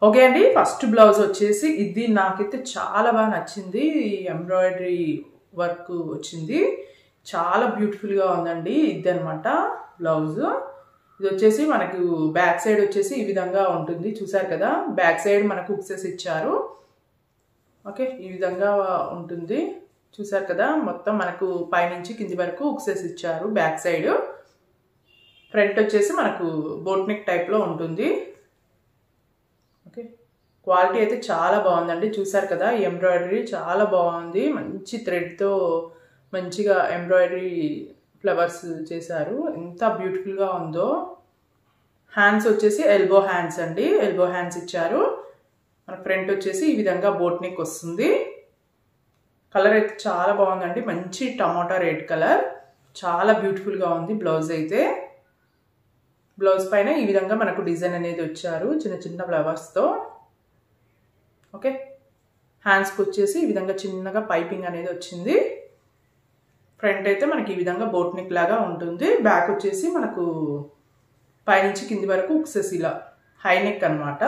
Okay అండి, first blouse వచ్చేసి ఇది నాకైతే చాలా బాగా నచ్చింది. ఈ ఎంబ్రాయిడరీ వర్క్ వచ్చింది, చాలా బ్యూటిఫుల్గా ఉందండి. ఇది అనమాట బ్లౌజ్. ఇది వచ్చేసి మనకు బ్యాక్ సైడ్ వచ్చేసి ఈ విధంగా ఉంటుంది, చూసారు కదా. బ్యాక్ సైడ్ మనకు హుక్సెస్ ఇచ్చారు. ఓకే, ఈ విధంగా ఉంటుంది, చూసారు కదా. మొత్తం మనకు పైనుంచి కింది వరకు హుక్సెస్ ఇచ్చారు బ్యాక్ సైడ్. ఫ్రంట్ వచ్చేసి మనకు బోట్ నెక్ టైప్లో ఉంటుంది. ఓకే, క్వాలిటీ అయితే చాలా బాగుందండి, చూసారు కదా. ఎంబ్రాయిడరీ చాలా బాగుంది, మంచి థ్రెడ్తో మంచిగా ఎంబ్రాయిడరీ ఫ్లవర్స్ చేశారు, ఎంత బ్యూటిఫుల్గా ఉందో. హ్యాండ్స్ వచ్చేసి ఎల్బో హ్యాండ్స్ అండి, ఎల్బో హ్యాండ్స్ ఇచ్చారు. మన ఫ్రంట్ వచ్చేసి ఈ విధంగా బోట్ నెక్ వస్తుంది. కలర్ అయితే చాలా బాగుందండి, మంచి టమాటా రెడ్ కలర్, చాలా బ్యూటిఫుల్గా ఉంది బ్లౌజ్ అయితే. బ్లౌజ్ పైన ఈ విధంగా మనకు డిజైన్ అనేది వచ్చారు చిన్న చిన్న ఫ్లవర్స్తో. ఓకే, హ్యాండ్స్కి వచ్చేసి ఈ విధంగా చిన్నగా పైపింగ్ అనేది వచ్చింది. ఫ్రంట్ అయితే మనకి ఈ విధంగా బోట్ నెక్ లాగా ఉంటుంది. బ్యాక్ వచ్చేసి మనకు పైనుంచి కింది వరకు హుక్సెస్ ఇలా హై నెక్ అనమాట,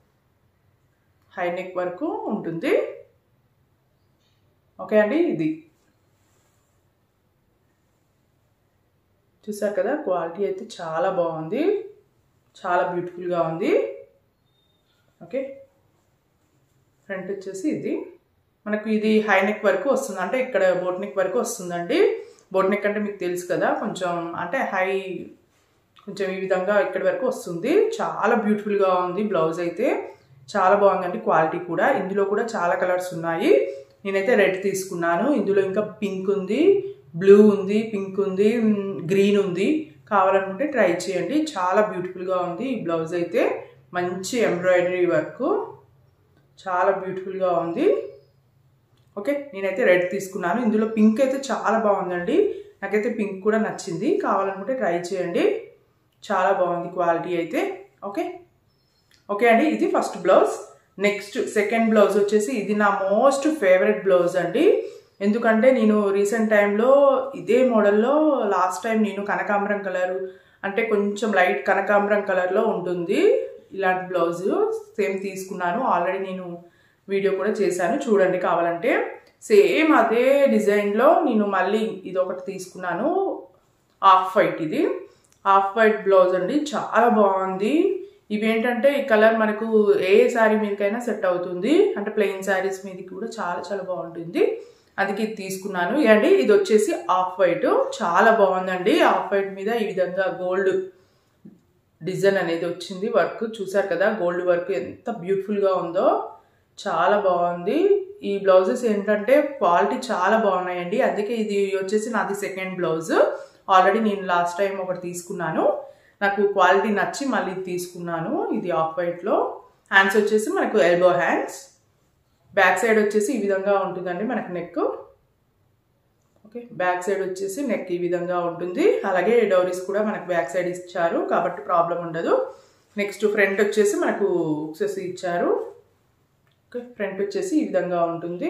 హై నెక్ వరకు ఉంటుంది. ఓకే అండి, ఇది చూసారు కదా. క్వాలిటీ అయితే చాలా బాగుంది, చాలా బ్యూటిఫుల్గా ఉంది. ఓకే, ఫ్రంట్ వచ్చేసి ఇది మనకు ఇది హై నెక్ వరకు వస్తుంది, అంటే ఇక్కడ బోట్ నెక్ వరకు వస్తుందండి. బోట్ నెక్ అంటే మీకు తెలుసు కదా, కొంచెం అంటే హై, కొంచెం ఈ విధంగా ఇక్కడి వరకు వస్తుంది. చాలా బ్యూటిఫుల్గా ఉంది బ్లౌజ్ అయితే, చాలా బాగుందండి. క్వాలిటీ కూడా, ఇందులో కూడా చాలా కలర్స్ ఉన్నాయి. నేనైతే రెడ్ తీసుకున్నాను, ఇందులో ఇంకా పింక్ ఉంది, బ్లూ ఉంది, పింక్ ఉంది, గ్రీన్ ఉంది. కావాలనుకుంటే ట్రై చేయండి, చాలా బ్యూటిఫుల్గా ఉంది ఈ బ్లౌజ్ అయితే. మంచి ఎంబ్రాయిడరీ వర్క్, చాలా బ్యూటిఫుల్గా ఉంది. ఓకే, నేనైతే రెడ్ తీసుకున్నాను, ఇందులో పింక్ అయితే చాలా బాగుందండి, నాకైతే పింక్ కూడా నచ్చింది. కావాలనుకుంటే ట్రై చేయండి, చాలా బాగుంది క్వాలిటీ అయితే. ఓకే ఓకే అండి, ఇది first blouse. Next second blouse వచ్చేసి ఇది నా మోస్ట్ ఫేవరెట్ బ్లౌజ్ అండి. ఎందుకంటే నేను రీసెంట్ టైంలో ఇదే మోడల్లో లాస్ట్ టైం నేను కనకాంబరం కలరు, అంటే కొంచెం లైట్ కనకాంబరం కలర్లో ఉంటుంది ఇలాంటి బ్లౌజు సేమ్ తీసుకున్నాను. ఆల్రెడీ నేను వీడియో కూడా చేశాను, చూడండి కావాలంటే. సేమ్ అదే డిజైన్లో నేను మళ్ళీ ఇది ఒకటి తీసుకున్నాను, ఆఫ్ వైట్. ఇది ఆఫ్ వైట్ బ్లౌజ్ అండి, చాలా బాగుంది. ఇవేంటంటే ఈ కలర్ మనకు ఏ శారీ మీదకైనా సెట్ అవుతుంది, అంటే ప్లెయిన్ శారీస్ మీదకి కూడా చాలా చాలా బాగుంటుంది, అందుకే ఇది తీసుకున్నాను. అండి ఇది వచ్చేసి ఆఫ్ వైట్, చాలా బాగుందండి. ఆఫ్ వైట్ మీద ఈ విధంగా గోల్డ్ డిజైన్ అనేది వచ్చింది, వర్క్ చూసారు కదా. గోల్డ్ వర్క్ ఎంత బ్యూటిఫుల్గా ఉందో, చాలా బాగుంది. ఈ బ్లౌజెస్ ఏంటంటే క్వాలిటీ చాలా బాగున్నాయండి, అందుకే ఇది వచ్చేసి నాది సెకండ్ బ్లౌజ్. ఆల్రెడీ నేను లాస్ట్ టైం ఒకటి తీసుకున్నాను, నాకు క్వాలిటీ నచ్చి మళ్ళీ తీసుకున్నాను. ఇది ఆఫ్ వైట్లో. హ్యాండ్స్ వచ్చేసి మనకు ఎల్బో హ్యాండ్స్, బ్యాక్ సైడ్ వచ్చేసి ఈ విధంగా ఉంటుందండి మనకు నెక్. ఓకే, బ్యాక్ సైడ్ వచ్చేసి నెక్ ఈ విధంగా ఉంటుంది. అలాగే డౌరీస్ కూడా మనకు బ్యాక్ సైడ్ ఇచ్చారు కాబట్టి ప్రాబ్లం ఉండదు. నెక్స్ట్ ఫ్రంట్ వచ్చేసి మనకు హుక్సెస్ ఇచ్చారు. ఓకే, ఫ్రంట్ వచ్చేసి ఈ విధంగా ఉంటుంది,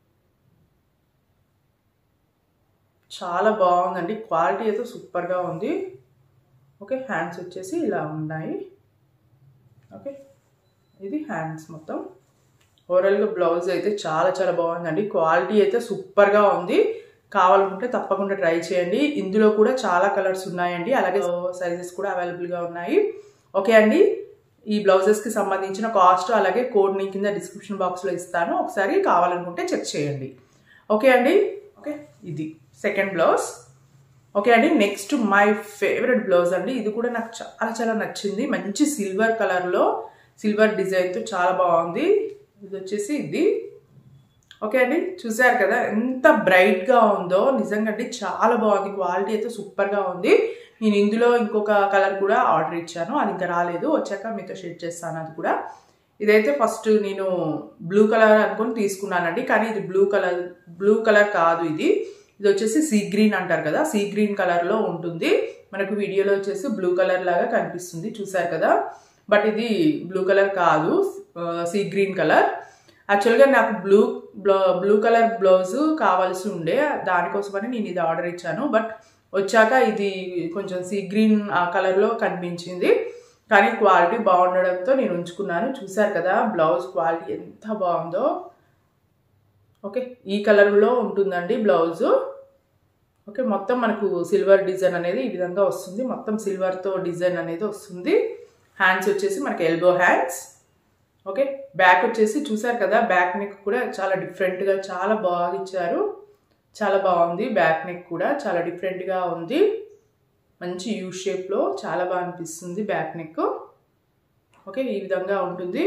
చాలా బాగుందండి. క్వాలిటీ అయితే సూపర్గా ఉంది. ఓకే, హ్యాండ్స్ వచ్చేసి ఇలా ఉన్నాయి. ఓకే, ఇది హ్యాండ్స్ మొత్తం. ఓవరాల్గా బ్లౌజ్ అయితే చాలా చాలా బాగుందండి, క్వాలిటీ అయితే సూపర్గా ఉంది. కావాలనుకుంటే తప్పకుండా ట్రై చేయండి. ఇందులో కూడా చాలా కలర్స్ ఉన్నాయండి, అలాగే సైజెస్ కూడా అవైలబుల్గా ఉన్నాయి. ఓకే అండి, ఈ బ్లౌజెస్కి సంబంధించిన కాస్ట్ అలాగే కోడ్ నేను కింద డిస్క్రిప్షన్ బాక్స్లో ఇస్తాను, ఒకసారి కావాలనుకుంటే చెక్ చేయండి. ఓకే అండి. ఓకే, ఇది సెకండ్ బ్లౌజ్. ఓకే అండి, నెక్స్ట్ మై ఫేవరెట్ బ్లౌజ్ అండి. ఇది కూడా నాకు చాలా చాలా నచ్చింది, మంచి సిల్వర్ కలర్లో సిల్వర్ డిజైన్తో చాలా బాగుంది. ఇది వచ్చేసి ఇది. ఓకే అండి, చూసారు కదా ఎంత బ్రైట్గా ఉందో, నిజంగా అండి చాలా బాగుంది. క్వాలిటీ అయితే సూపర్గా ఉంది. నేను ఇందులో ఇంకొక కలర్ కూడా ఆర్డర్ ఇచ్చాను, అది ఇంకా రాలేదు, వచ్చాక మీతో షేర్ చేస్తాను అది కూడా. ఇదైతే ఫస్ట్ నేను బ్లూ కలర్ అనుకొని తీసుకున్నానండి, కానీ ఇది బ్లూ కలర్ కాదు. ఇది వచ్చేసి సీ గ్రీన్ అంటారు కదా, సీ గ్రీన్ కలర్లో ఉంటుంది. మనకు వీడియోలో వచ్చేసి బ్లూ కలర్ లాగా కనిపిస్తుంది, చూసారు కదా. బట్ ఇది బ్లూ కలర్ కాదు, సీ గ్రీన్ కలర్. యాక్చువల్గా నాకు బ్లూ కలర్ బ్లౌజ్ కావాల్సి ఉండే, దానికోసమని నేను ఇది ఆర్డర్ ఇచ్చాను. బట్ వచ్చాక ఇది కొంచెం సీ గ్రీన్ కలర్లో కనిపించింది, కానీ క్వాలిటీ బాగుండడంతో నేను ఉంచుకున్నాను. చూసారు కదా బ్లౌజ్ క్వాలిటీ ఎంత బాగుందో. ఓకే, ఈ కలర్లో ఉంటుందండి బ్లౌజు. ఓకే, మొత్తం మనకు సిల్వర్ డిజైన్ అనేది ఈ విధంగా వస్తుంది. మొత్తం సిల్వర్తో డిజైన్ అనేది వస్తుంది. హ్యాండ్స్ వచ్చేసి మనకి ఎల్బో హ్యాండ్స్. ఓకే, బ్యాక్ వచ్చేసి చూసారు కదా, బ్యాక్ నెక్ కూడా చాలా డిఫరెంట్గా చాలా బాగా ఇచ్చారు. చాలా బాగుంది. బ్యాక్ నెక్ కూడా చాలా డిఫరెంట్గా ఉంది. మంచి యూ షేప్లో చాలా బాగా అనిపిస్తుంది బ్యాక్ నెక్. ఓకే, ఈ విధంగా ఉంటుంది.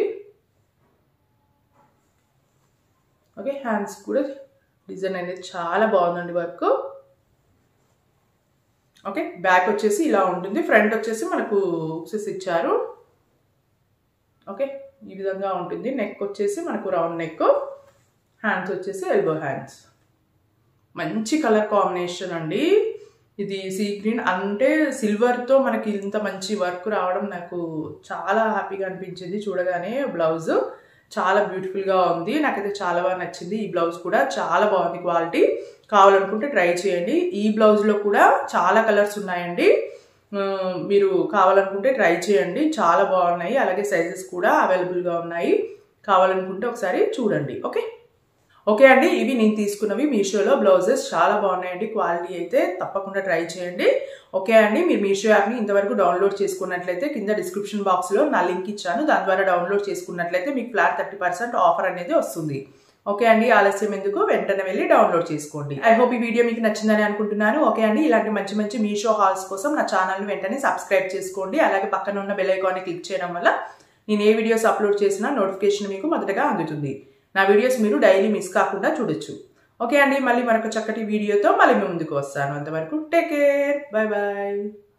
ఓకే, హ్యాండ్స్ కూడా డిజైన్ అనేది చాలా బాగుందండి వర్క్. ఓకే, బ్యాక్ వచ్చేసి ఇలా ఉంటుంది. ఫ్రంట్ వచ్చేసి మనకు హుక్సెస్ ఇచ్చారు. ఓకే, ఈ విధంగా ఉంటుంది. నెక్ వచ్చేసి మనకు రౌండ్ నెక్. హ్యాండ్స్ వచ్చేసి ఎల్బో హ్యాండ్స్. మంచి కలర్ కాంబినేషన్ అండి ఇది. సీ గ్రీన్ అంటే సిల్వర్తో మనకి ఇంత మంచి వర్క్ రావడం నాకు చాలా హ్యాపీగా అనిపించింది చూడగానే. బ్లౌజ్ చాలా బ్యూటిఫుల్గా ఉంది. నాకైతే చాలా బాగా నచ్చింది. ఈ బ్లౌజ్ కూడా చాలా బాగుంది క్వాలిటీ. కావాలనుకుంటే ట్రై చేయండి. ఈ బ్లౌజ్లో కూడా చాలా కలర్స్ ఉన్నాయండి. మీరు కావాలనుకుంటే ట్రై చేయండి. చాలా బాగున్నాయి. అలాగే సైజెస్ కూడా అవైలబుల్గా ఉన్నాయి. కావాలనుకుంటే ఒకసారి చూడండి. ఓకే ఓకే అండి, ఇవి నేను తీసుకున్నవి మీషోలో బ్లౌజెస్. చాలా బాగున్నాయండి. క్వాలిటీ అయితే తప్పకుండా ట్రై చేయండి. ఓకే అండి, మీరు మీషో యాప్ని ఇంతవరకు డౌన్లోడ్ చేసుకున్నట్లయితే కింద డిస్క్రిప్షన్ బాక్స్లో నా లింక్ ఇచ్చాను. దాని ద్వారా డౌన్లోడ్ చేసుకున్నట్లయితే మీకు ఫ్లాట్ 30% ఆఫర్ అనేది వస్తుంది. ఓకే అండి, ఆలస్యం ఎందుకు, వెంటనే వెళ్ళి డౌన్లోడ్ చేసుకోండి. ఐ హోప్ ఈ వీడియో మీకు నచ్చిందని అనుకుంటున్నాను. ఓకే అండి, ఇలాంటి మంచి మంచి మీషో హాల్స్ కోసం నా ఛానల్ని వెంటనే సబ్స్క్రైబ్ చేసుకోండి. అలాగే పక్కన ఉన్న బెల్ ఐకాన్ని క్లిక్ చేయడం వల్ల నేను ఏ వీడియోస్ అప్లోడ్ చేసినా నోటిఫికేషన్ మీకు మొదటగా అందుతుంది. నా వీడియోస్ మీరు డైలీ మిస్ కాకుండా చూడొచ్చు. ఓకే అండి, మళ్ళీ మరొక చక్కటి వీడియోతో మళ్ళీ మీ ముందుకు వస్తాను. అంతవరకు టేక్ కేర్, బాయ్ బాయ్.